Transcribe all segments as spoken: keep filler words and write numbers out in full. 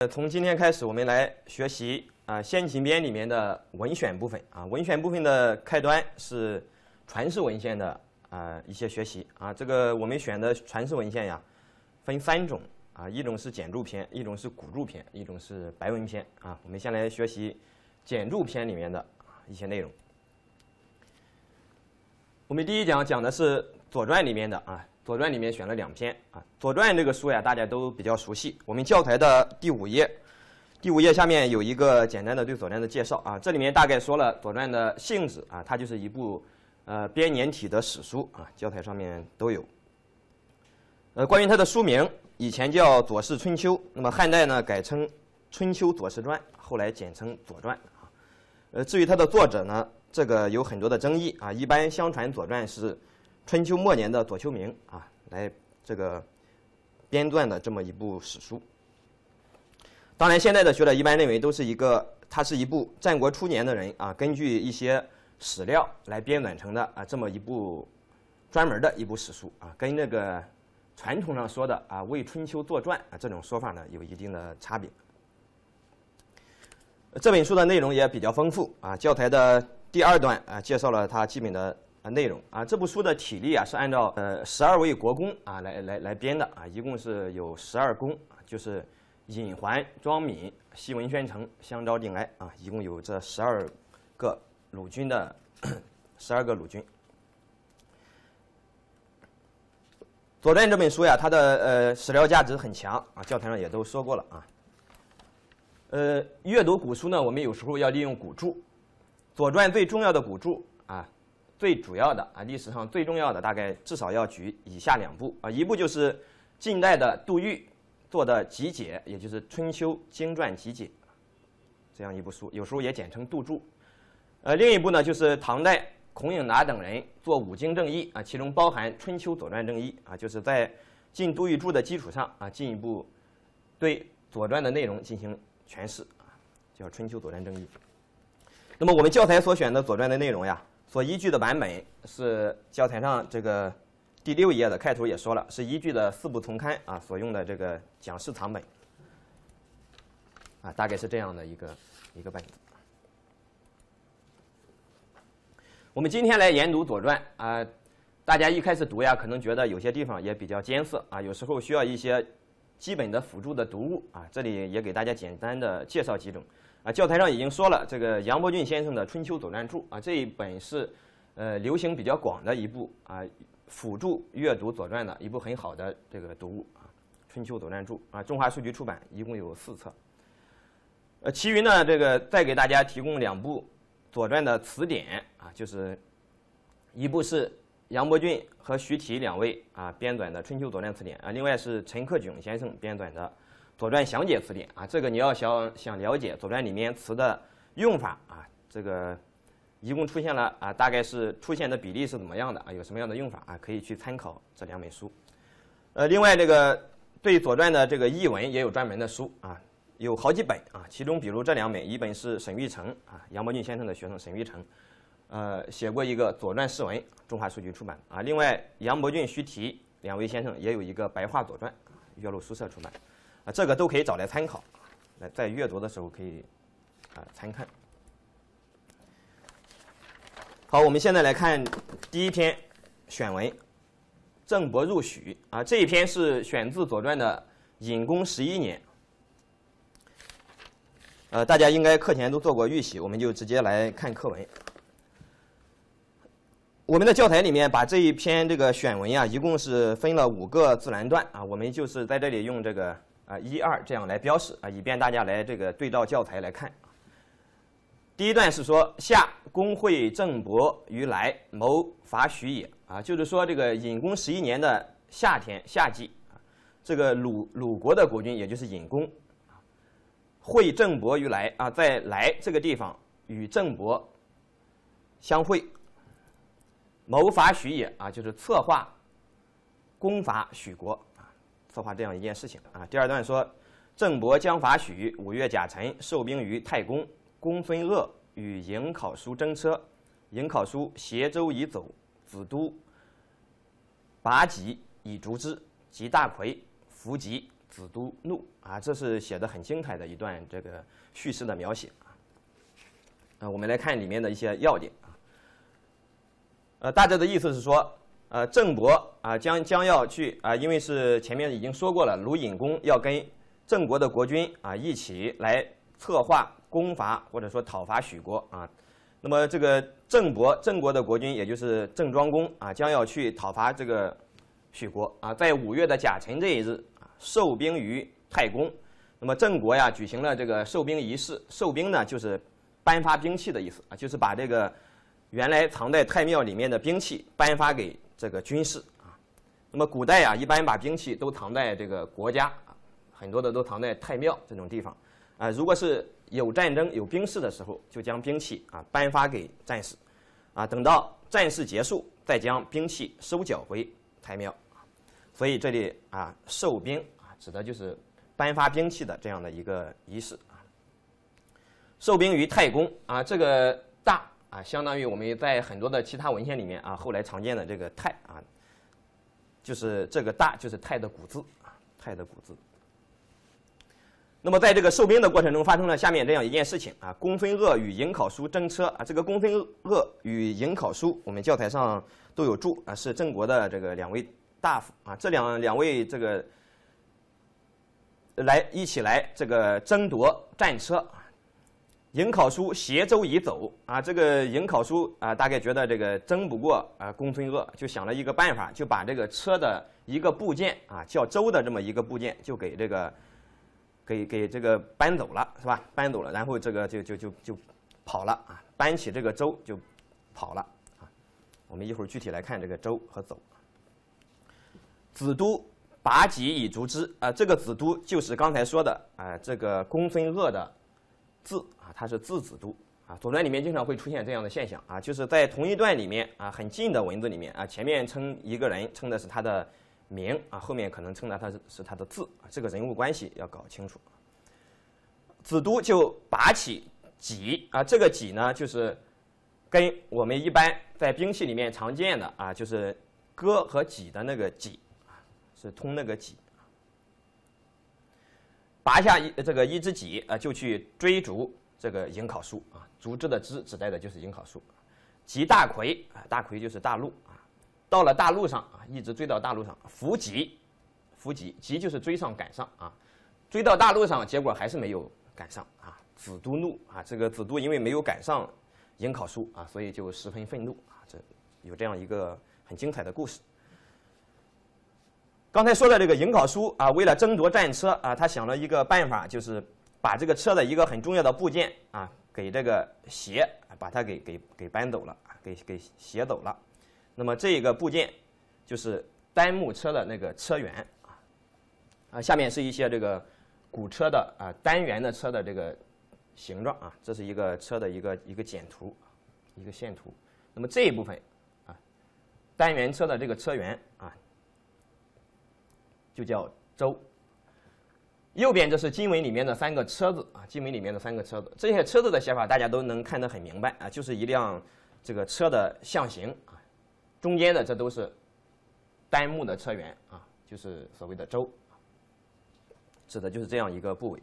从今天开始，我们来学习啊《先秦编》里面的文选部分啊。文选部分的开端是传世文献的啊一些学习啊。这个我们选的传世文献呀，分三种啊，一种是简注篇，一种是古注篇，一种是白文篇啊。我们先来学习简注篇里面的一些内容。我们第一讲讲的是《左传》里面的啊，《左传》里面选了两篇啊，《左传》这个书呀，大家都比较熟悉。我们教材的第五页，第五页下面有一个简单的对《左传》的介绍啊，这里面大概说了《左传》的性质啊，它就是一部呃编年体的史书啊，教材上面都有。呃，关于它的书名，以前叫《左氏春秋》，那么汉代呢改称《春秋左氏传》，后来简称《左传》啊。呃，至于它的作者呢，这个有很多的争议啊，一般相传《左传》是春秋末年的左丘明啊来这个编撰的这么一部史书。当然，现在的学者一般认为都是一个，它是一部战国初年的人啊，根据一些史料来编纂成的啊这么一部专门的一部史书啊，跟那个传统上说的啊为春秋作传啊这种说法呢有一定的差别。这本书的内容也比较丰富啊，教材的第二段啊介绍了它基本的内容啊。这部书的体例啊是按照呃十二位国公啊来来来编的啊，一共是有十二公啊，就是尹桓、庄闵、西文宣城、相昭、定哀啊，一共有这十二个鲁军的十二个鲁军。《左传》这本书呀，它的呃史料价值很强啊，教材上也都说过了啊。呃，阅读古书呢，我们有时候要利用古注，《左传》最重要的古注啊，最主要的啊，历史上最重要的大概至少要举以下两部啊，一部就是晋代的杜预做的集解，也就是《春秋经传集解》这样一部书，有时候也简称杜注。呃，另一部呢就是唐代孔颖达等人做五经正义啊，其中包含《春秋左传正义》啊，就是在晋杜预注的基础上啊，进一步对《左传》的内容进行诠释啊，叫《春秋左传正义》。那么我们教材所选的《左传》的内容呀，所依据的版本是教材上这个第六页的开头也说了，是依据的四部丛刊啊所用的这个讲释藏本啊，大概是这样的一个一个本子。我们今天来研读《左传》啊，大家一开始读呀，可能觉得有些地方也比较艰涩啊，有时候需要一些基本的辅助的读物啊，这里也给大家简单的介绍几种啊。教材上已经说了，这个杨伯峻先生的《春秋左传注》啊，这一本是呃流行比较广的一部啊辅助阅读《左传》的一部很好的这个读物啊，《春秋左传注》啊，中华书局出版，一共有四册。呃，其余呢，这个再给大家提供两部《左传》的词典啊，就是一部是杨伯峻和徐提两位啊编纂的《春秋左传词典》啊，另外是陈克炯先生编纂的《左传详解词典》啊。这个你要想想了解《左传》里面词的用法啊，这个一共出现了啊，大概是出现的比例是怎么样的啊？有什么样的用法啊？可以去参考这两本书。呃，另外这个对《左传》的这个译文也有专门的书啊，有好几本啊。其中比如这两本，一本是沈玉成啊，杨伯峻先生的学生沈玉成。呃，写过一个《左传释文》，中华书局出版啊。另外，杨伯峻、徐提两位先生也有一个《白话左传》，岳麓书社出版啊。这个都可以找来参考，来在阅读的时候可以啊参看。好，我们现在来看第一篇选文，《郑伯入许》啊。这一篇是选自《左传》的隐公十一年。呃，大家应该课前都做过预习，我们就直接来看课文。我们的教材里面把这一篇这个选文呀，一共是分了五个自然段啊，我们就是在这里用这个啊一二这样来标示啊，以便大家来这个对照教材来看。第一段是说夏公会郑伯于来，谋伐许也啊，就是说这个隐公十一年的夏天夏季啊，这个鲁鲁国的国君也就是隐公会郑伯于来啊，在来这个地方与郑伯相会。谋伐许也啊，就是策划攻伐许国啊，策划这样一件事情啊。第二段说，郑伯将伐许，五月甲辰，受兵于太公。公孙鄂与颍考叔争车，颍考叔携舟以走，子都拔棘以逐之，及大魁，伏击， 子都怒啊，这是写的很精彩的一段这个叙事的描写啊。呃，我们来看里面的一些要点啊。呃，大致的意思是说，呃，郑伯啊将将要去啊，因为是前面已经说过了，鲁隐公要跟郑国的国君啊一起来策划攻伐或者说讨伐许国啊。那么这个郑伯，郑国的国君也就是郑庄公啊，将要去讨伐这个许国啊，在五月的甲辰这一日啊，授兵于太公。那么郑国呀举行了这个授兵仪式，授兵呢就是颁发兵器的意思啊，就是把这个原来藏在太庙里面的兵器颁发给这个军士啊。那么古代啊，一般把兵器都藏在这个国家啊，很多的都藏在太庙这种地方啊。如果是有战争有兵事的时候，就将兵器啊颁发给战士啊，等到战事结束，再将兵器收缴回太庙。所以这里啊，授兵啊，指的就是颁发兵器的这样的一个仪式啊。授兵于太公啊，这个大啊，相当于我们在很多的其他文献里面啊，后来常见的这个太啊，就是这个大就是太的古字啊，太的古字。那么在这个授兵的过程中，发生了下面这样一件事情啊，公孙鄂与颍考叔争车啊。这个公孙鄂与颍考叔，我们教材上都有注啊，是郑国的这个两位大夫啊，这两两位这个来一起来这个争夺战车。颍考叔携舟已走啊，这个颍考叔啊，大概觉得这个争不过啊公孙鄂，就想了一个办法，就把这个车的一个部件啊，叫舟的这么一个部件，就给这个给给这个搬走了，是吧？搬走了，然后这个就就就就跑了啊，搬起这个舟就跑了啊。我们一会儿具体来看这个舟和走。子都拔戟以逐之啊，这个子都就是刚才说的啊，这个公孙鄂的字啊，它是字子都啊。左传里面经常会出现这样的现象啊，就是在同一段里面啊，很近的文字里面啊，前面称一个人称的是他的名啊，后面可能称的他是是他的字啊，这个人物关系要搞清楚。子都就拔起戟啊，这个戟呢，就是跟我们一般在兵器里面常见的啊，就是戈和戟的那个戟啊，是通那个戟。拔下一这个一支戟啊，就去追逐这个颍考叔啊，逐之的之指代的就是颍考叔。及大魁啊，大魁就是大陆啊，到了大路上啊，一直追到大路上，伏戟，伏戟，急就是追上赶上啊，追到大路上，结果还是没有赶上啊。子都怒啊，这个子都因为没有赶上颍考叔啊，所以就十分愤怒啊，这有这样一个很精彩的故事。刚才说的这个颍考叔啊，为了争夺战车啊，他想了一个办法，就是把这个车的一个很重要的部件啊，给这个携，把它给给给搬走了，给给携走了。那么这个部件就是单木车的那个车辕啊，啊，下面是一些这个古车的啊单元的车的这个形状啊，这是一个车的一个一个简图，一个线图。那么这一部分啊，单元车的这个车辕啊，就叫舟。右边这是经文里面的三个车子啊，经文里面的三个车子，这些车子的写法大家都能看得很明白啊，就是一辆这个车的象形啊，中间的这都是单木的车辕啊，就是所谓的舟，指的就是这样一个部位。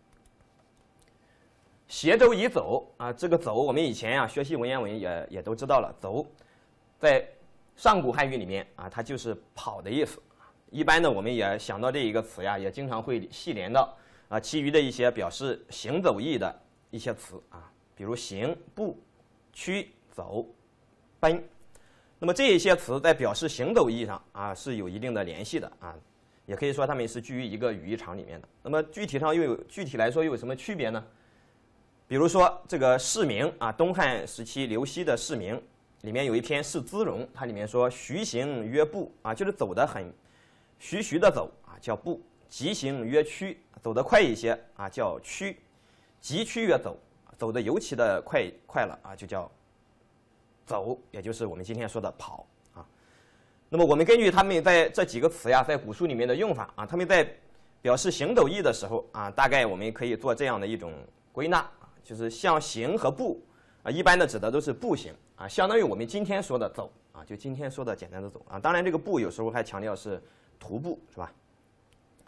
携舟已走啊，这个走我们以前啊学习文言文也也都知道了，走在上古汉语里面啊，它就是跑的意思。一般呢，我们也想到这一个词呀，也经常会系连到啊其余的一些表示行走意的一些词啊，比如行、步、驱、走、奔。那么这一些词在表示行走意义上啊是有一定的联系的啊，也可以说它们是居于一个语义场里面的。那么具体上又有具体来说又有什么区别呢？比如说这个释名啊，东汉时期刘熙的释名里面有一篇《释姿容》，它里面说徐行曰步啊，就是走得很徐徐的走啊，叫步；急行曰趋，走得快一些啊，叫趋；急趋曰走，走得尤其的快快了啊，就叫走，也就是我们今天说的跑啊。那么我们根据他们在这几个词呀，在古书里面的用法啊，他们在表示行走意的时候啊，大概我们可以做这样的一种归纳啊，就是像行和步啊，一般的指的都是步行啊，相当于我们今天说的走啊，就今天说的简单的走啊。当然，这个步有时候还强调是徒步，是吧？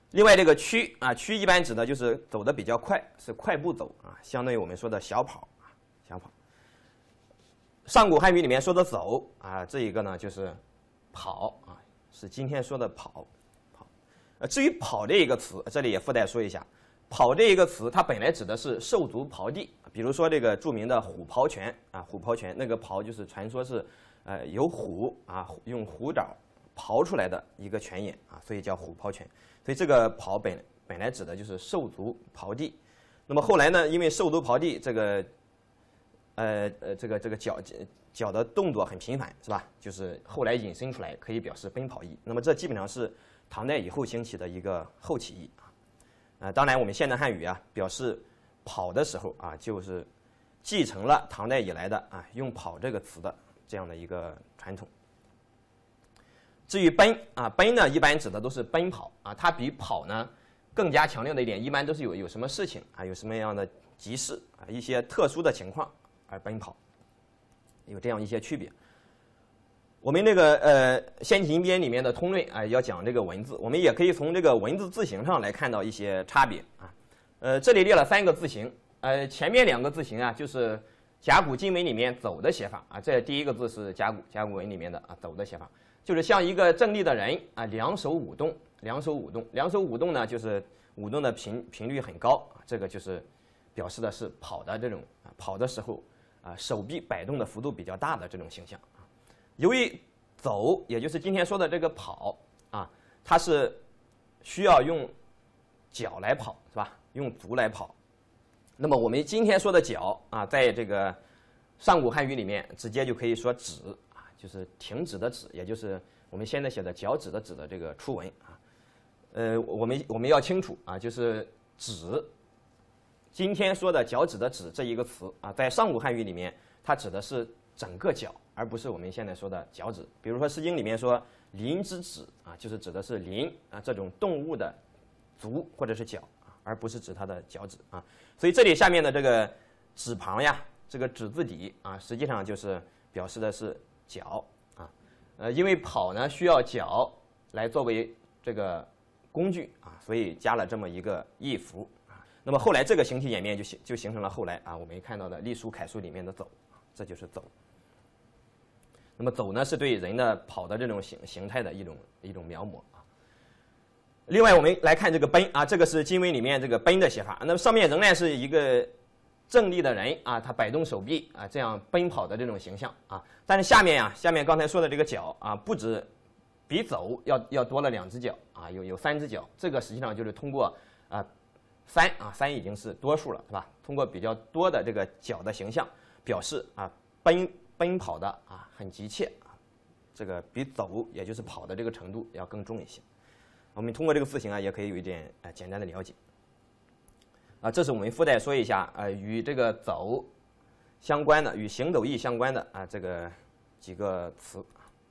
另外这个趋啊，趋一般指的就是走得比较快，是快步走啊，相当于我们说的小跑啊，小跑。上古汉语里面说的走啊，这一个呢就是跑啊，是今天说的跑跑。呃，至于跑这一个词，这里也附带说一下，跑这一个词它本来指的是兽足刨地，比如说这个著名的虎刨拳啊，虎刨拳那个刨就是传说是呃由虎啊用虎爪刨出来的一个拳眼啊，所以叫虎刨拳。所以这个刨本本来指的就是兽足刨地，那么后来呢，因为兽足刨地这个，呃呃这个这个脚脚的动作很频繁，是吧？就是后来引申出来可以表示奔跑意。那么这基本上是唐代以后兴起的一个后起义啊。呃，当然我们现代汉语啊表示跑的时候啊，就是继承了唐代以来的啊用跑这个词的这样的一个传统。至于奔啊，奔呢一般指的都是奔跑啊，它比跑呢更加强调的一点，一般都是有有什么事情啊，有什么样的急事啊，一些特殊的情况而奔跑，有这样一些区别。我们这个呃先秦编里面的通论啊，要讲这个文字，我们也可以从这个文字字形上来看到一些差别啊。呃，这里列了三个字形，呃，前面两个字形啊，就是甲骨金文里面走的写法啊，这第一个字是甲骨甲骨文里面的啊走的写法。就是像一个正立的人啊，两手舞动，两手舞动，两手舞动呢，就是舞动的频频率很高啊，这个就是表示的是跑的这种啊，跑的时候啊，手臂摆动的幅度比较大的这种形象啊。由于走，也就是今天说的这个跑啊，它是需要用脚来跑，是吧？用足来跑。那么我们今天说的脚啊，在这个上古汉语里面，直接就可以说止。就是停止的止，也就是我们现在写的脚趾的趾的这个初文啊。呃，我们我们要清楚啊，就是止，今天说的脚趾的趾这一个词啊，在上古汉语里面，它指的是整个脚，而不是我们现在说的脚趾。比如说《诗经》里面说麟之趾啊，就是指的是麟啊这种动物的足或者是脚啊，而不是指它的脚趾啊。所以这里下面的这个趾旁呀，这个趾字底啊，实际上就是表示的是脚啊，呃，因为跑呢需要脚来作为这个工具啊，所以加了这么一个意符啊。那么后来这个形体演变就形就形成了后来啊我们看到的隶书楷书里面的走，这就是走。那么走呢是对人的跑的这种形形态的一种一种描摹啊。另外我们来看这个奔啊，这个是金文里面这个奔的写法，那么上面仍然是一个正立的人啊，他摆动手臂啊，这样奔跑的这种形象啊。但是下面啊，下面刚才说的这个脚啊，不止比走要要多了两只脚啊，有有三只脚。这个实际上就是通过啊三啊三已经是多数了，是吧？通过比较多的这个脚的形象，表示啊奔奔跑的啊很急切啊，这个比走也就是跑的这个程度要更重一些。我们通过这个字形啊，也可以有一点呃简单的了解。啊，这是我们附带说一下，呃，与这个走相关的，与行走意相关的啊，这个几个词。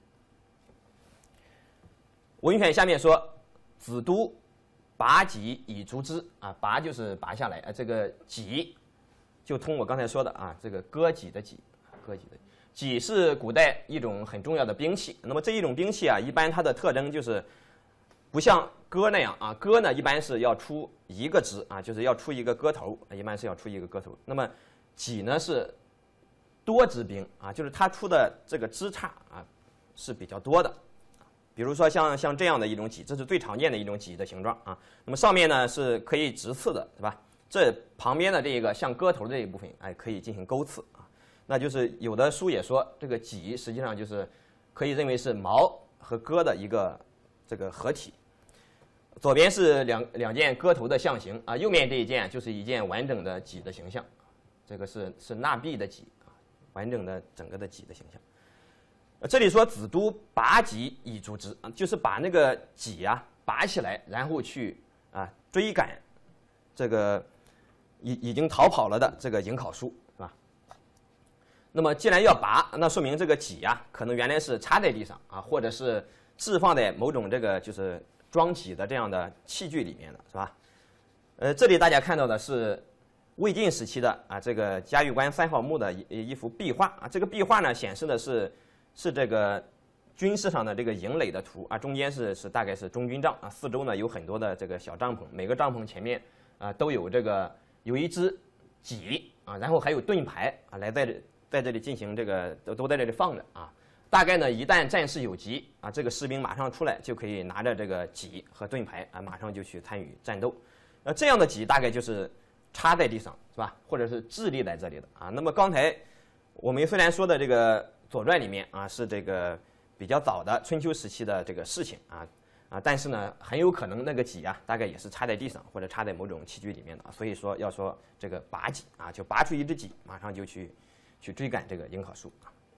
文选下面说，子都拔棘以竹之啊，拔就是拔下来啊，这个棘就通我刚才说的啊，这个割棘的棘，割棘的棘是古代一种很重要的兵器。那么这一种兵器啊，一般它的特征就是不像戈那样啊，戈呢一般是要出一个枝啊，就是要出一个戈头，一般是要出一个戈头。那么戟呢是多枝兵啊，就是它出的这个枝杈啊是比较多的。比如说像像这样的一种戟，这是最常见的一种戟的形状啊。那么上面呢是可以直刺的，是吧？这旁边的这个像戈头的这一部分，哎，可以进行钩刺啊。那就是有的书也说，这个戟实际上就是可以认为是矛和戈的一个这个合体。左边是两两件戈头的象形啊，右面这一件就是一件完整的戟的形象，这个是是纳璧的戟啊，完整的整个的戟的形象。这里说子都拔戟以逐之啊，就是把那个戟啊拔起来，然后去啊追赶这个已已经逃跑了的这个颍考叔，是吧？那么既然要拔，那说明这个戟啊可能原来是插在地上啊，或者是置放在某种这个就是装戟的这样的器具里面的，是吧？呃，这里大家看到的是魏晋时期的啊这个嘉峪关三号墓的一一幅壁画啊，这个壁画呢显示的是是这个军事上的这个营垒的图啊，中间是是大概是中军帐啊，四周呢有很多的这个小帐篷，每个帐篷前面啊都有这个有一只戟啊，然后还有盾牌啊，来在这在这里进行这个都都在这里放着啊。大概呢，一旦战事有急啊，这个士兵马上出来就可以拿着这个戟和盾牌啊，马上就去参与战斗。呃，这样的戟大概就是插在地上是吧，或者是置立在这里的啊。那么刚才我们虽然说的这个《左传》里面啊是这个比较早的春秋时期的这个事情啊啊，但是呢，很有可能那个戟啊，大概也是插在地上或者插在某种器具里面的。所以说要说这个拔戟啊，就拔出一只戟，马上就去去追赶这个颍考叔。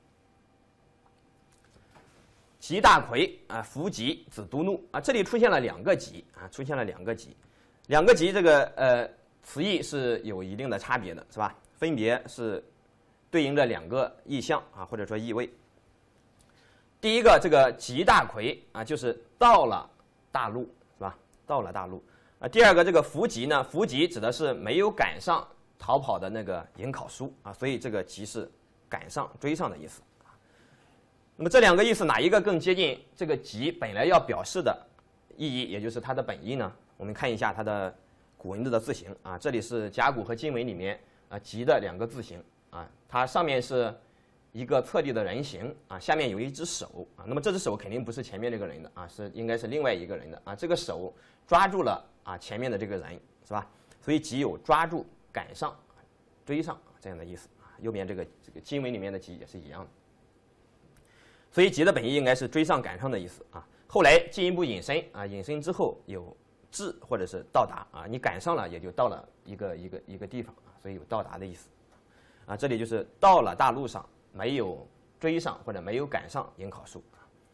吉大魁啊，伏吉子都怒啊，这里出现了两个吉啊，出现了两个吉，两个吉这个呃词义是有一定的差别的，是吧？分别是对应着两个意象啊，或者说意味。第一个这个吉大魁啊，就是到了大陆，是吧？到了大陆啊。第二个这个伏吉呢，伏吉指的是没有赶上逃跑的那个颍考叔啊，所以这个吉是赶上、追上的意思。那么这两个意思哪一个更接近这个吉本来要表示的意义，也就是它的本意呢？我们看一下它的古文字的字形啊，这里是甲骨和金文里面啊吉的两个字形啊，它上面是一个侧立的人形啊，下面有一只手啊，那么这只手肯定不是前面这个人的啊，是应该是另外一个人的啊，这个手抓住了啊前面的这个人，是吧？所以吉有抓住、赶上、追上这样的意思啊。右边这个这个金文里面的吉也是一样的。所以吉的本意应该是追上赶上的意思啊。后来进一步引申啊，引申之后有至或者是到达啊，你赶上了也就到了一个一个一个地方啊，所以有到达的意思啊。这里就是到了大陆上，没有追上或者没有赶上颍考叔。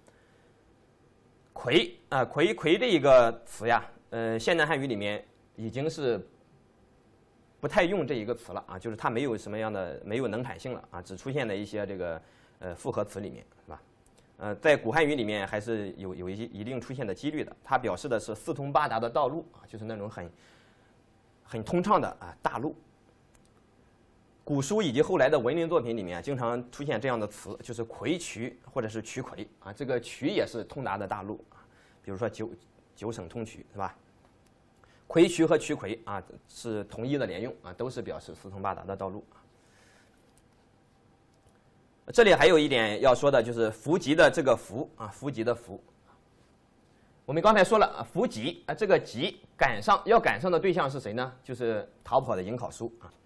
魁啊，魁魁这一个词呀，呃，现代汉语里面已经是不太用这一个词了啊，就是它没有什么样的没有能产性了啊，只出现在一些这个呃复合词里面，是吧？呃，在古汉语里面还是有有一一定出现的几率的。它表示的是四通八达的道路啊，就是那种很很通畅的啊大路。古书以及后来的文明作品里面经常出现这样的词，就是夔渠或者是渠夔啊，这个渠也是通达的大路啊，比如说九九省通衢，是吧？夔渠和渠夔啊是同一的连用啊，都是表示四通八达的道路啊。这里还有一点要说的，就是伏吉的这个伏啊，伏吉的伏。我们刚才说了啊，伏吉啊，这个吉赶上要赶上的对象是谁呢？就是逃跑的颍考叔啊。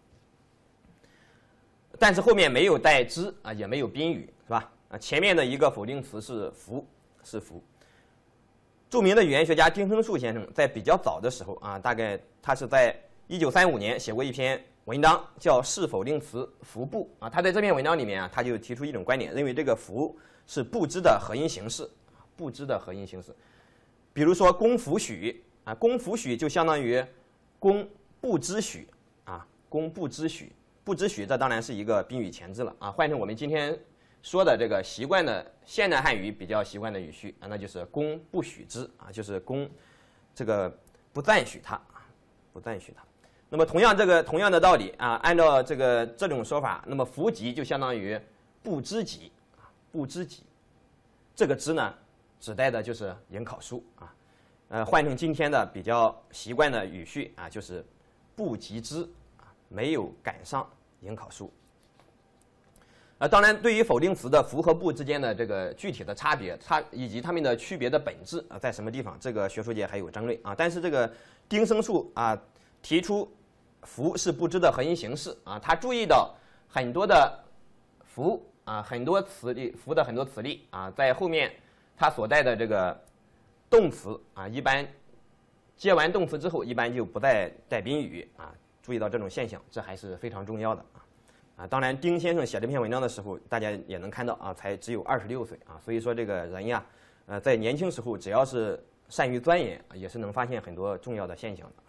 但是后面没有带之啊，也没有宾语，是吧？啊，前面的一个否定词是伏，是伏。著名的语言学家丁升树先生在比较早的时候啊，大概他是在一九三五年写过一篇文章叫《是否定词伏部》啊，他在这篇文章里面啊，他就提出一种观点，认为这个伏是不知的合音形式，不知的合音形式。比如说公弗许啊，公弗许就相当于公不知许啊，公不知许，不知许这当然是一个宾语前置了啊，换成我们今天说的这个习惯的现代汉语比较习惯的语序啊，那就是公不许之啊，就是公这个不赞许他，不赞许他。那么同样这个同样的道理啊，按照这个这种说法，那么伏吉就相当于不知吉啊，不知吉。这个知呢，指代的就是颍考叔啊。呃，换成今天的比较习惯的语序啊，就是不及之啊，没有赶上颍考叔。啊，当然，对于否定词的伏和不之间的这个具体的差别，差以及它们的区别的本质啊，在什么地方，这个学术界还有争论啊。但是这个丁升树啊提出伏是不知的合音形式啊，他注意到很多的伏啊，很多词例伏的很多词例啊，在后面它所带的这个动词啊，一般接完动词之后，一般就不再带宾语啊。注意到这种现象，这还是非常重要的啊。啊，当然，丁先生写这篇文章的时候，大家也能看到啊，才只有二十六岁啊，所以说这个人呀，呃，在年轻时候只要是善于钻研，也是能发现很多重要的现象的。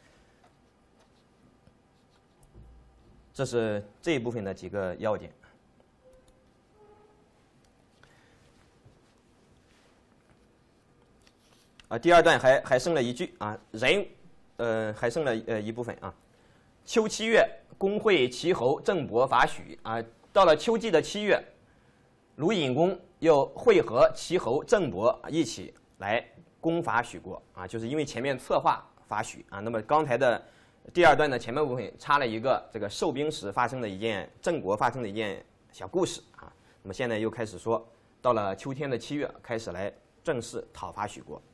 这是这一部分的几个要点。啊，第二段还还剩了一句啊，人，呃，还剩了呃一部分啊。秋七月，公会齐侯郑伯伐许啊，到了秋季的七月， 鲁隐公又会合齐侯、郑伯一起来攻伐许国啊，就是因为前面策划伐许啊，那么刚才的第二段的前半部分插了一个这个受兵时发生的一件郑国发生的一件小故事啊，那么现在又开始说到了秋天的七月，开始来正式讨伐许国。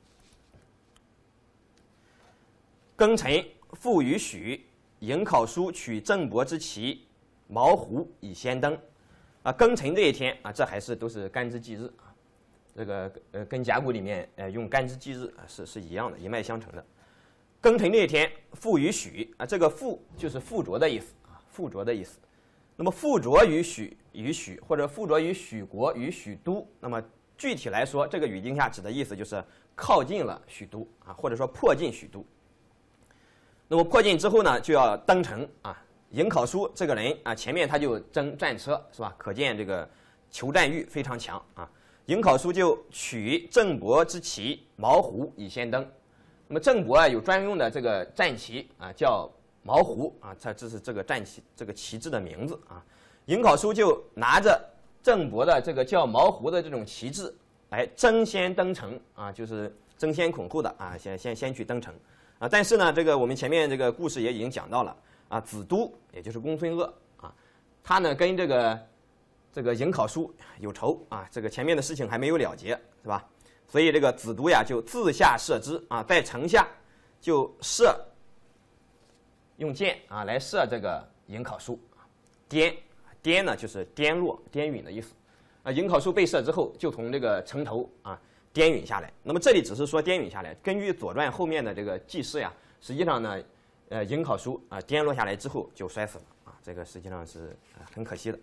庚辰，复于许，颍考叔取郑伯之旗，毛胡以先登。啊，庚辰这一天啊，这还是都是干支纪日啊，这个呃跟甲骨里面呃用干支纪日啊是是一样的，一脉相承的。庚辰这一天，复于许啊，这个复就是附着的意思啊，附着的意思。那么附着于许于许，或者附着于许国与许都，那么具体来说，这个语境下指的意思就是靠近了许都啊，或者说迫近许都。那么迫近之后呢，就要登城啊。颍考叔这个人啊，前面他就征战车，是吧？可见这个求战欲非常强啊。颍考叔就取郑伯之旗，毛胡以先登。那么郑伯啊有专用的这个战旗啊，叫毛胡啊，这这是这个战旗这个旗帜的名字啊。颍考叔就拿着郑伯的这个叫毛胡的这种旗帜来争先登城啊，就是争先恐后的啊，先先先去登城啊。但是呢，这个我们前面这个故事也已经讲到了。啊，子都也就是公孙鄂啊，他呢跟这个这个颍考叔有仇啊，这个前面的事情还没有了结，是吧？所以这个子都呀就自下射之啊，在城下就射，用箭啊来射这个颍考叔，颠颠呢就是颠落、颠陨的意思。啊，颍考叔被射之后，就从这个城头啊颠陨下来。那么这里只是说颠陨下来，根据《左传》后面的这个记事呀，实际上呢。呃，颍考叔啊，颠落下来之后就摔死了啊，这个实际上是呃很可惜的。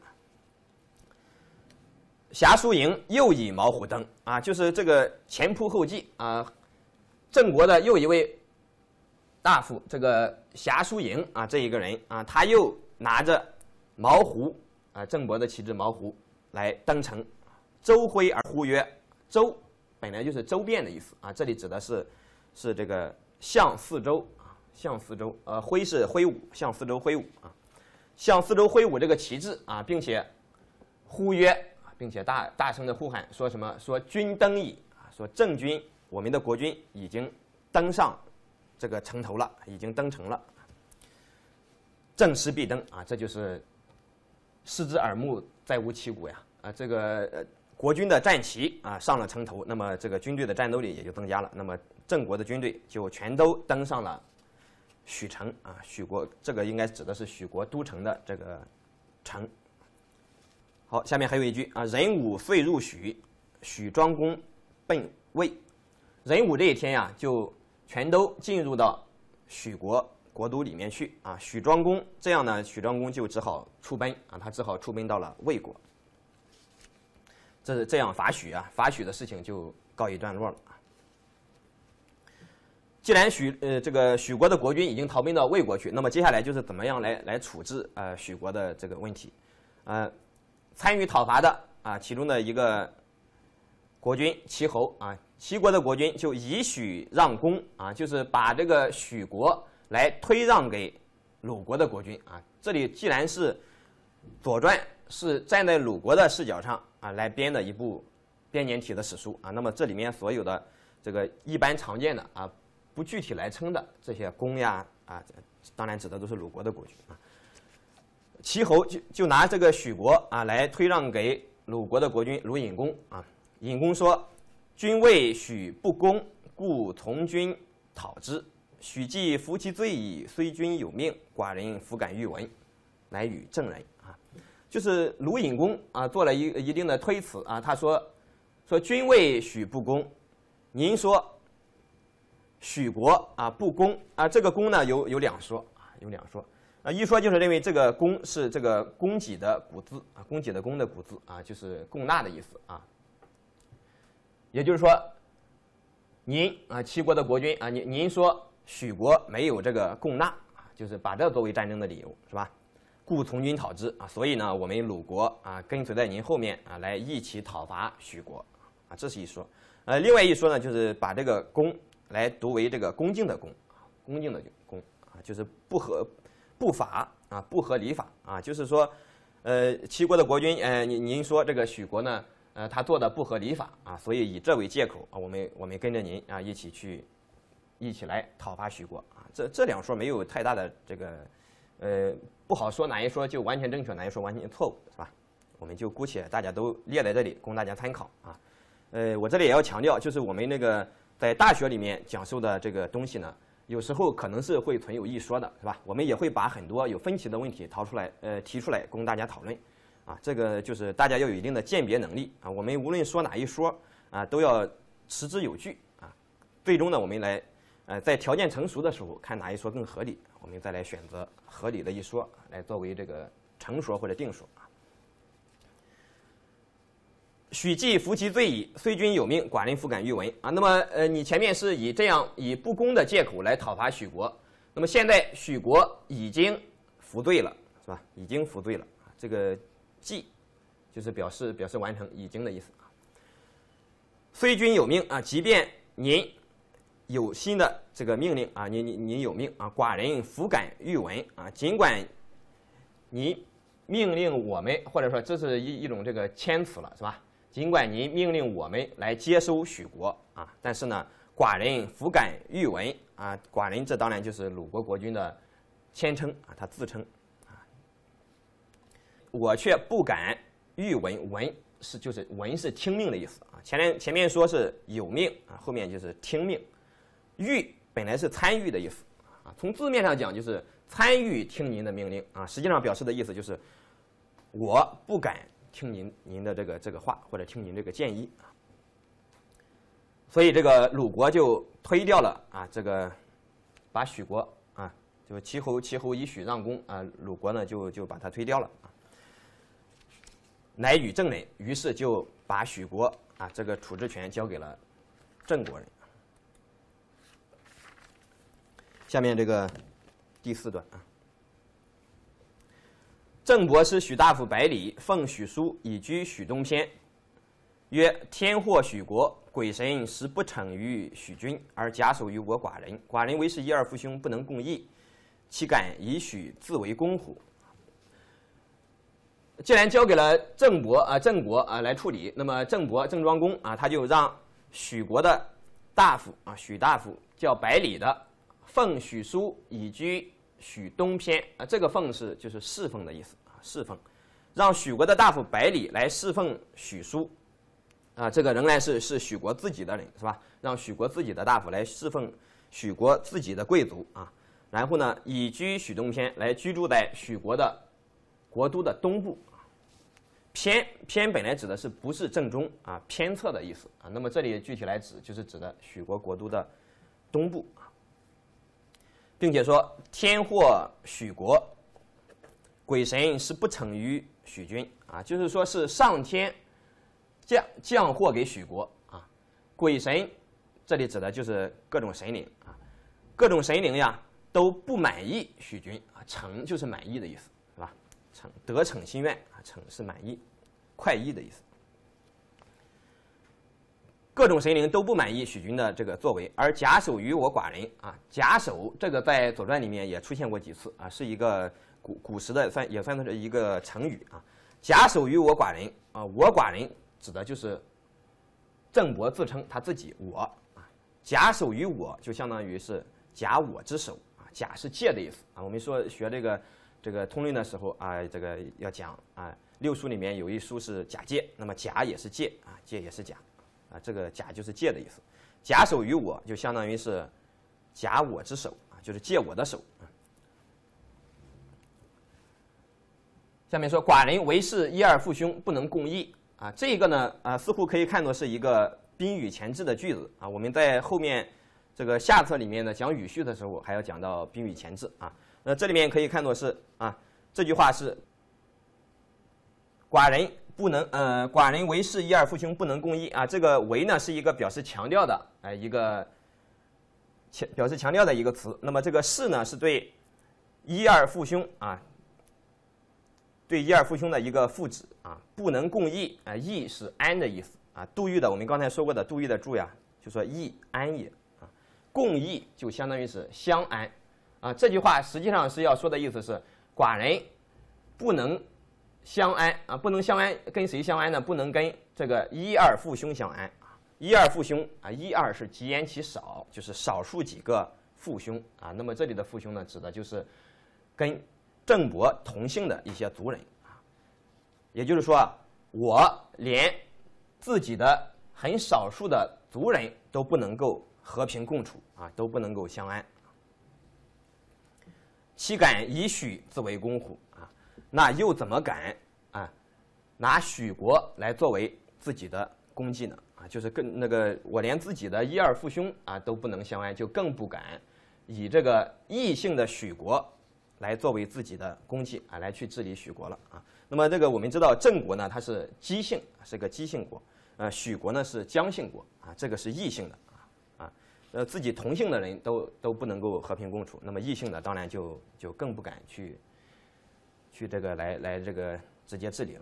侠叔营又以毛胡登啊，就是这个前仆后继啊，郑国的又一位大夫，这个侠叔营啊，这一个人啊，他又拿着毛胡啊，郑伯的旗帜毛胡来登城，周挥而呼曰：“周本来就是周遍的意思啊，这里指的是是这个向四周。”向四周，呃，挥是挥舞，向四周挥舞啊，向四周挥舞这个旗帜啊，并且呼曰，并且大大声的呼喊，说什么？说军登矣啊，说郑军，我们的国军已经登上这个城头了，已经登城了。郑师必登啊，这就是视之耳目，再无其鼓呀啊，这个呃国军的战旗啊上了城头，那么这个军队的战斗力也就增加了，那么郑国的军队就全都登上了。许城啊，许国这个应该指的是许国都城的这个城。好，下面还有一句啊，壬午遂入许，许庄公奔魏。壬午这一天呀，就全都进入到许国国都里面去啊。许庄公这样呢，许庄公就只好出奔啊，他只好出奔到了魏国。这是这样伐许啊，伐许的事情就告一段落了。既然许呃这个许国的国军已经逃奔到魏国去，那么接下来就是怎么样来来处置呃许国的这个问题，呃，参与讨伐的啊其中的一个国君齐侯啊，齐国的国君就以许让公啊，就是把这个许国来推让给鲁国的国君啊。这里既然是《左传》是站在鲁国的视角上啊来编的一部编年体的史书啊，那么这里面所有的这个一般常见的啊。不具体来称的这些公呀啊，当然指的都是鲁国的国君啊。齐侯就就拿这个许国啊来推让给鲁国的国君鲁隐公啊。隐公说：“君谓许不公，故从军讨之。许既服其罪矣，虽君有命，寡人弗敢欲闻，乃与郑人啊。”就是鲁隐公啊做了一一定的推辞啊，他说：“说君谓许不公，您说。”许国啊不公啊，这个公呢有有两说啊，有两说啊，一说就是认为这个公是这个供给的古字啊，供给的供的古字啊，就是供纳的意思啊。也就是说，您啊齐国的国君啊，您您说许国没有这个供纳啊，就是把这作为战争的理由是吧？故从军讨之啊，所以呢，我们鲁国啊跟随在您后面啊来一起讨伐许国啊，这是一说。呃，另外一说呢，就是把这个公。来读为这个恭敬的恭啊，恭敬的恭啊，就是不合不法啊，不合礼法啊，就是说， 呃，齐国的国君，呃，您您说这个许国呢，呃，他做的不合礼法啊，所以以这为借口啊，我们我们跟着您啊一起去，一起来讨伐许国啊。这这两说没有太大的这个，呃，不好说哪一说就完全正确，哪一说完全错误，是吧？我们就姑且大家都列在这里，供大家参考啊。呃，我这里也要强调，就是我们那个在大学里面讲授的这个东西呢，有时候可能是会存有一说的，是吧？我们也会把很多有分歧的问题掏出来，呃，提出来供大家讨论，啊，这个就是大家要有一定的鉴别能力啊。我们无论说哪一说啊，都要持之有据啊。最终呢，我们来，呃，在条件成熟的时候，看哪一说更合理，我们再来选择合理的一说来作为这个成说或者定说啊。许既服其罪矣，虽君有命，寡人弗敢欲闻啊。那么，呃，你前面是以这样以不公的借口来讨伐许国，那么现在许国已经服罪了，是吧？已经服罪了啊。这个既就是表示表示完成已经的意思啊。虽君有命啊，即便您有新的这个命令啊，您您您有命啊，寡人弗敢欲闻啊。尽管你命令我们，或者说这是一一种这个谦辞了，是吧？尽管您命令我们来接收许国啊，但是呢，寡人弗敢欲闻啊。寡人这当然就是鲁国国君的谦称啊，他自称啊。我却不敢欲闻，闻是就是闻是听命的意思啊。前面前面说是有命啊，后面就是听命。欲本来是参与的意思啊，从字面上讲就是参与听您的命令啊，实际上表示的意思就是我不敢听您您的这个这个话，或者听您这个建议啊，所以这个鲁国就推掉了啊，这个把许国啊，就齐侯齐侯以许让公啊，鲁国呢就就把他推掉了啊，乃与郑人，于是就把许国啊这个处置权交给了郑国人。下面这个第四段啊。郑伯师许大夫百里，奉许叔以居许东偏，曰：天祸许国，鬼神实不逞于许君，而假手于我寡人。寡人为是一二父兄，不能共议，岂敢以许自为公乎？既然交给了郑伯啊、郑国啊来处理，那么郑伯郑庄公啊，他就让许国的大夫啊许大夫叫百里的，奉许叔以居许东偏啊，这个奉是就是侍奉的意思啊，侍奉，让许国的大夫百里来侍奉许叔啊，这个仍然是是许国自己的人是吧？让许国自己的大夫来侍奉许国自己的贵族啊，然后呢，以居许东偏来居住在许国的国都的东部。偏偏本来指的是不是正中啊，偏侧的意思啊，那么这里具体来指就是指的许国国都的东部啊。并且说天祸许国，鬼神是不逞于许君啊，就是说是上天降降祸给许国啊。鬼神这里指的就是各种神灵啊，各种神灵呀都不满意许君啊，逞就是满意的意思是吧？逞得逞心愿啊，逞是满意、快意的意思。各种神灵都不满意许君的这个作为，而假手于我寡人啊，假手这个在《左传》里面也出现过几次啊，是一个古古时的算也算是一个成语啊。假手于我寡人啊，我寡人指的就是郑伯自称他自己我啊，假手于我就相当于是假我之手啊，假是借的意思啊。我们说学这个这个通论的时候啊，这个要讲啊，六书里面有一书是假借，那么假也是借啊，借也是假。啊，这个假就是借的意思，假手于我就相当于是假我之手啊，就是借我的手啊。下面说寡人为是一二父兄，不能共议啊，这个呢啊似乎可以看作是一个宾语前置的句子啊。我们在后面这个下册里面呢讲语序的时候还要讲到宾语前置啊。那这里面可以看作是啊，这句话是寡人。不能，呃，寡人为是一二父兄，不能共议啊。这个为呢是一个表示强调的，哎、呃，一个强表示强调的一个词。那么这个是呢是对一二父兄啊，对一二父兄的一个副指啊。不能共议啊，议是安的意思啊。杜预的我们刚才说过的杜预的注呀，就说议安也啊。共议就相当于是相安啊。这句话实际上是要说的意思是寡人不能相安啊，不能相安，跟谁相安呢？不能跟这个一二父兄相安。一二父兄啊，一二是极言其少，就是少数几个父兄啊。那么这里的父兄呢，指的就是跟郑伯同姓的一些族人啊。也就是说啊，我连自己的很少数的族人都不能够和平共处啊，都不能够相安。岂敢以许自为公乎？啊，那又怎么敢啊拿许国来作为自己的功绩呢？啊，就是跟那个我连自己的一二父兄啊都不能相安，就更不敢以这个异姓的许国来作为自己的功绩啊，来去治理许国了啊。那么这个我们知道郑国呢，它是姬姓，是个姬姓国，呃，许国呢是姜姓国啊，这个是异姓的啊啊，呃，自己同姓的人都都不能够和平共处，那么异姓的当然就就更不敢去去这个来来这个直接治理了。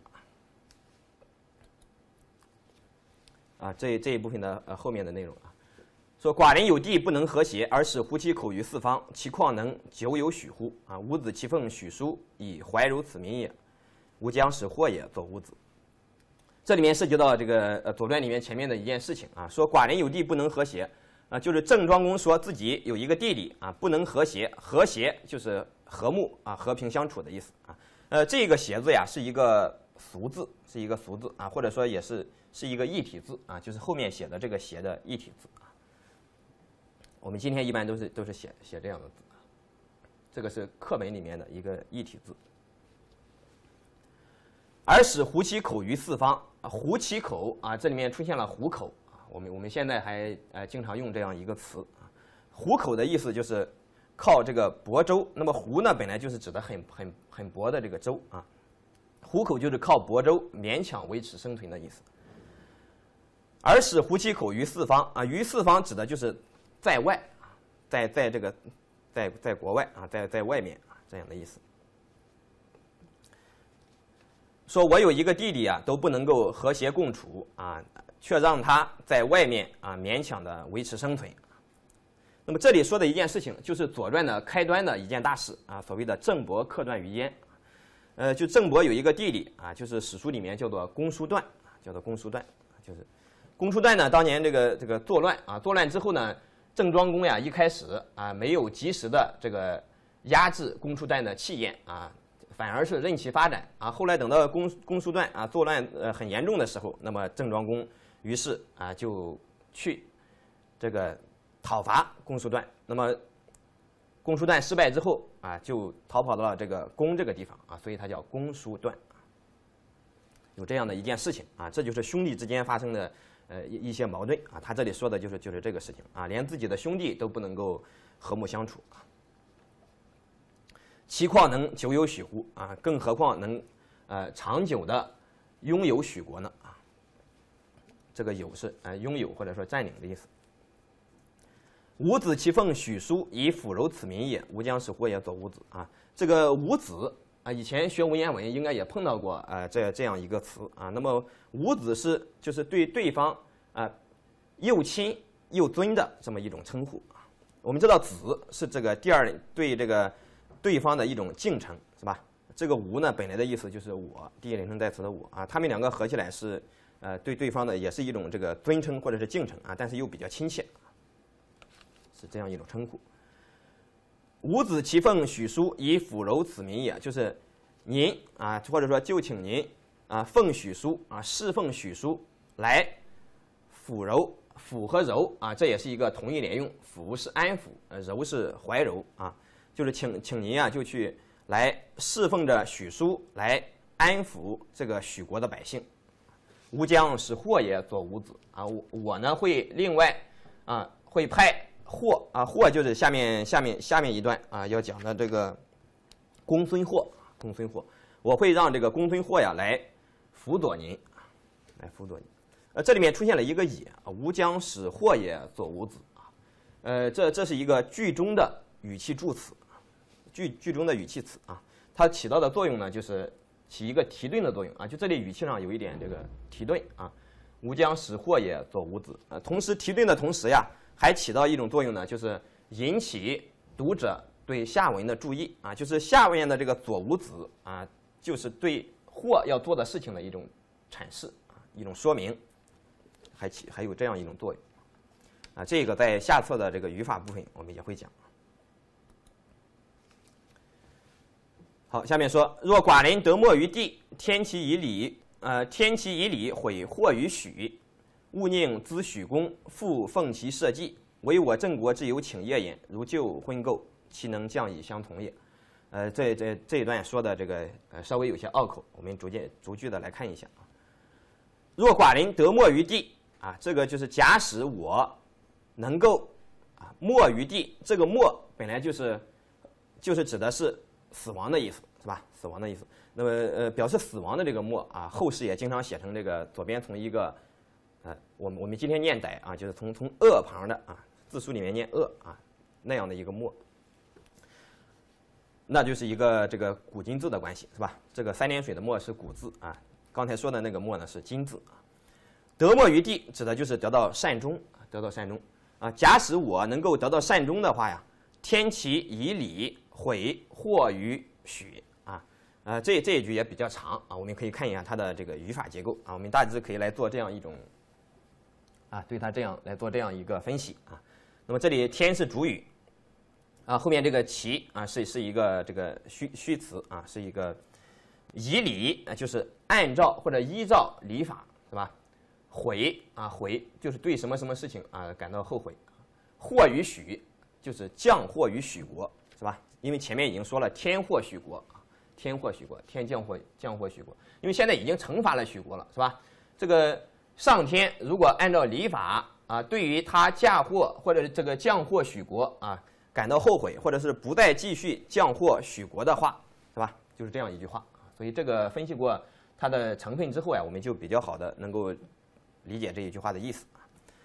啊，这这一部分的呃后面的内容啊，说寡人有地不能和谐，而使胡其口于四方，其况能久有许乎？啊，伍子其凤许叔以怀柔此民也，吾将使祸也，作伍子。这里面涉及到这个呃《左传》里面前面的一件事情啊，说寡人有地不能和谐啊，就是郑庄公说自己有一个弟弟啊不能和谐，和谐就是和睦啊和平相处的意思啊。呃，这个谐字呀是一个俗字，是一个俗字啊，或者说也是。是一个异体字啊，就是后面写的这个谐的异体字啊。我们今天一般都是都是写写这样的字啊，这个是课本里面的一个异体字。而使胡其口于四方啊，胡其口啊，这里面出现了虎口啊，我们我们现在还呃经常用这样一个词啊。虎口的意思就是靠这个亳州，那么胡呢本来就是指的很很很薄的这个州啊，虎口就是靠亳州勉强维持生存的意思。而使胡其口于四方啊，于四方指的就是在外啊，在在这个在在国外啊，在在外面啊这样的意思。说我有一个弟弟啊，都不能够和谐共处啊，却让他在外面啊勉强的维持生存。那么这里说的一件事情，就是《左传》的开端的一件大事啊，所谓的郑伯克段于鄢。呃，就郑伯有一个弟弟啊，就是史书里面叫做公叔段，叫做公叔段，就是。公叔段呢，当年这个这个作乱啊，作乱之后呢，郑庄公呀一开始啊没有及时的这个压制公叔段的气焰啊，反而是任其发展啊。后来等到公公叔段啊作乱呃很严重的时候，那么郑庄公于是啊就去这个讨伐公叔段。那么公叔段失败之后啊，就逃跑到了这个公这个地方啊，所以他叫公叔段。有这样的一件事情啊，这就是兄弟之间发生的。呃，一一些矛盾啊，他这里说的就是就是这个事情啊，连自己的兄弟都不能够和睦相处啊，其况能久有许乎？啊，更何况能呃长久的拥有许国呢？啊，这个有是呃拥有或者说占领的意思。伍子其凤许叔以抚柔此民也，吾将使祸也，作伍子啊。这个伍子啊，以前学文言文应该也碰到过呃这这样一个词啊。那么伍子是就是对对方啊又亲又尊的这么一种称呼啊。我们知道子是这个第二对这个对方的一种敬称，是吧？这个吾呢本来的意思就是我，第一人称代词的我啊，他们两个合起来是呃对对方的也是一种这个尊称或者是敬称啊，但是又比较亲切，是这样一种称呼。伍子其凤许叔以抚柔此民也，就是您啊，或者说就请您啊奉许叔啊侍奉许叔来抚柔，抚和柔啊，这也是一个同义连用，抚是安抚，呃柔是怀柔啊，就是请请您啊就去来侍奉着许叔来安抚这个许国的百姓。吾将使祸也，作伍子啊，我我呢会另外啊会派。霍啊，霍就是下面下面下面一段啊要讲的这个公孙霍，公孙霍，我会让这个公孙霍呀来辅佐您，来辅佐您。呃，这里面出现了一个也啊，吾将使祸也，作伍子啊。呃，这这是一个句中的语气助词，句句中的语气词啊，它起到的作用呢就是起一个提顿的作用啊，就这里语气上有一点这个提顿啊。吾将使祸也，作伍子啊，同时提顿的同时呀。还起到一种作用呢，就是引起读者对下文的注意啊，就是下面的这个左伍子啊，就是对或要做的事情的一种阐释啊，一种说明，还起还有这样一种作用啊。这个在下册的这个语法部分我们也会讲。好，下面说，若寡人得没于地，天其以礼，呃，天其以礼，毁或于许，勿宁兹许公，复奉其社稷，唯我郑国之有请业也。如旧婚媾，其能降以相同也。呃，这这这一段说的这个呃稍微有些拗口，我们逐渐逐句的来看一下啊。若寡人得没于地啊，这个就是假使我能够啊没于地，这个没本来就是就是指的是死亡的意思，是吧？死亡的意思。那么呃表示死亡的这个没啊，后世也经常写成这个左边从一个呃我们我们今天念歹啊，就是从从恶旁的啊字书里面念恶啊那样的一个没。那就是一个这个古今字的关系，是吧？这个三点水的没是古字啊，刚才说的那个没呢是今字啊。得没于地指的就是得到善终，得到善终啊。假使我能够得到善终的话呀，天其以礼，毁或于许啊。呃，这这一句也比较长啊，我们可以看一下它的这个语法结构啊，我们大致可以来做这样一种啊，对它这样来做这样一个分析啊。那么这里天是主语。啊，后面这个其啊是是一个这个虚虚词啊，是一个以礼啊，就是按照或者依照礼法，是吧？悔啊悔就是对什么什么事情啊感到后悔。或于许就是降祸于许国，是吧？因为前面已经说了天祸许国啊，天祸许国，天降祸降祸许国，因为现在已经惩罚了许国了，是吧？这个上天如果按照礼法啊，对于他嫁祸或者这个降祸许国啊。感到后悔，或者是不再继续降祸许国的话，是吧？就是这样一句话。所以这个分析过它的成分之后呀，我们就比较好的能够理解这一句话的意思。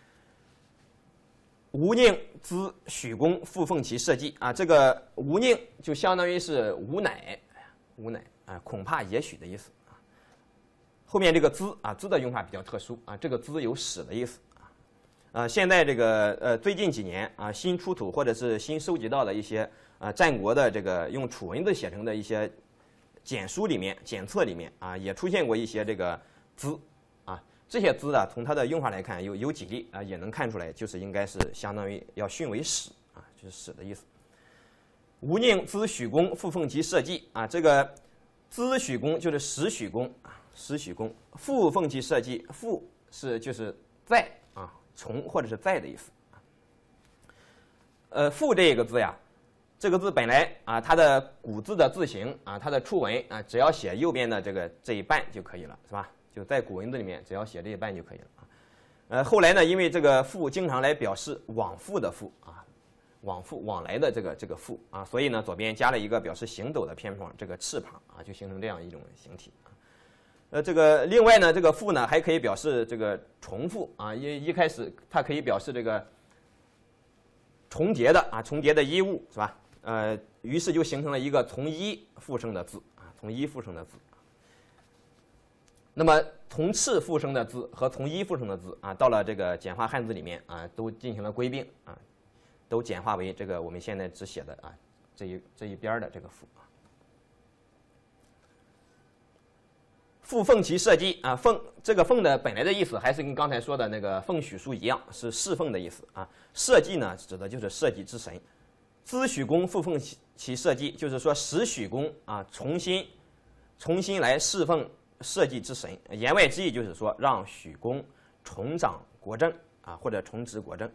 吾宁兹许公，复奉其社稷啊，这个吾宁就相当于是吾乃，吾乃啊，恐怕也许的意思啊。后面这个兹啊，兹的用法比较特殊啊，这个兹有使的意思。呃，现在这个呃最近几年啊，新出土或者是新收集到的一些呃战国的这个用楚文字写成的一些简书里面、简册里面啊，也出现过一些这个兹啊，这些兹呢，从它的用法来看，有有几例啊，也能看出来，就是应该是相当于要训为使啊，就是使的意思。吾宁兹许公，复奉其社稷啊，这个兹许公就是使许公啊，使许公，复奉其社稷，复是就是在。从或者是在的意思，呃，复这个字呀，这个字本来啊，它的古字的字形啊，它的初文啊，只要写右边的这个这一半就可以了，是吧？就在古文字里面，只要写这一半就可以了啊。呃，后来呢，因为这个复经常来表示往复的复啊，往复往来的这个这个复啊，所以呢，左边加了一个表示行走的偏旁，这个翅膀啊，就形成这样一种形体。呃，这个另外呢，这个复呢还可以表示这个重复啊，一一开始它可以表示这个重叠的啊，重叠的衣物是吧？呃，于是就形成了一个从一复生的字啊，从一复生的字。那么从赤复生的字和从一复生的字啊，到了这个简化汉字里面啊，都进行了归并啊，都简化为这个我们现在只写的啊这一这一边的这个复啊。复奉其社稷啊，奉这个奉的本来的意思还是跟刚才说的那个奉许书一样，是侍奉的意思啊。社稷呢，指的就是社稷之神。兹许公复奉其其社稷，就是说使许公啊重新重新来侍奉社稷之神。言外之意就是说，让许公重掌国政啊，或者重执国政。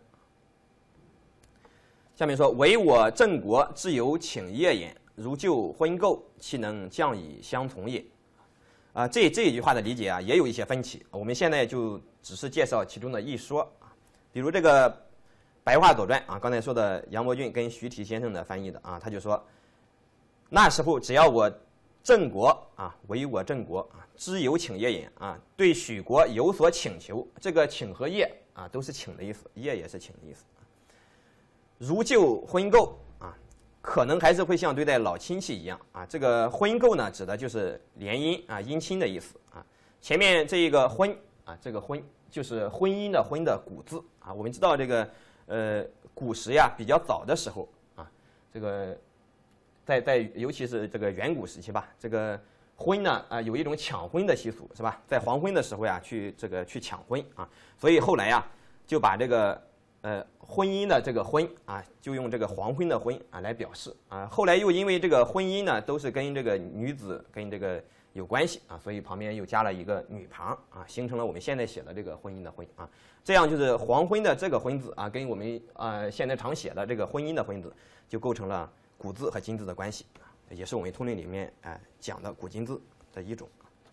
下面说，唯我郑国之有请业也，如旧婚媾，其能降以相从也。啊，这这一句话的理解啊，也有一些分歧。我们现在就只是介绍其中的一说啊，比如这个白话左传啊，刚才说的杨伯峻跟徐体先生的翻译的啊，他就说，那时候只要我郑国啊，唯我郑国啊，之有请业也啊，对许国有所请求，这个请和业啊，都是请的意思，业也是请的意思。如旧婚媾啊。可能还是会像对待老亲戚一样啊，这个婚媾呢，指的就是联姻啊、姻亲的意思啊。前面这一个婚啊，这个婚就是婚姻的婚的古字啊。我们知道这个呃古时呀，比较早的时候啊，这个在在尤其是这个远古时期吧，这个婚呢啊、呃、有一种抢婚的习俗，是吧？在黄昏的时候呀，去这个去抢婚啊，所以后来呀就把这个呃婚姻的这个婚啊，就用这个黄昏的婚啊来表示啊。后来又因为这个婚姻呢都是跟这个女子跟这个有关系啊，所以旁边又加了一个女旁啊，形成了我们现在写的这个婚姻的婚啊。这样就是黄昏的这个婚字啊，跟我们呃现在常写的这个婚姻的婚字，就构成了古字和今字的关系。也是我们通论里面哎、呃、讲的古今字的一种。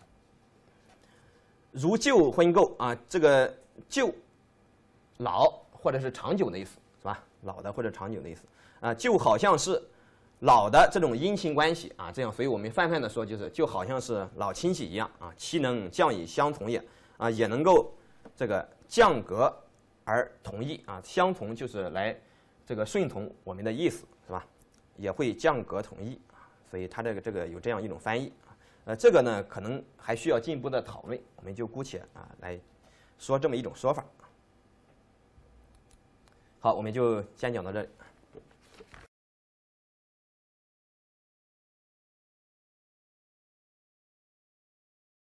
如旧婚垢啊，这个旧老或者是长久的意思，是吧？老的或者长久的意思啊，就好像是老的这种姻亲关系啊，这样，所以我们泛泛的说就是就好像是老亲戚一样啊，其能降以相从也啊，也能够这个降格而同意啊，相从就是来这个顺从我们的意思，是吧？也会降格同意。所以它这个这个有这样一种翻译啊，呃，这个呢可能还需要进一步的讨论，我们就姑且啊来说这么一种说法。好，我们就先讲到这里。